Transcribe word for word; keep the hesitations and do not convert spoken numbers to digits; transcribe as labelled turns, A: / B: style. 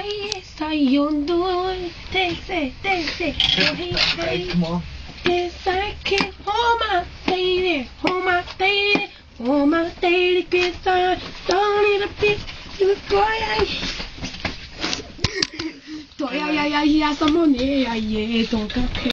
A: yes, I am doing. Dance it, dance it. Oh, hey, hey.
B: Come on.
A: Yes, I can. Hold my lady, hold my lady, hold my lady, cause I don't need a bit. You go, yeah, yeah, yeah, yeah, yeah, someone, yeah, yeah, don't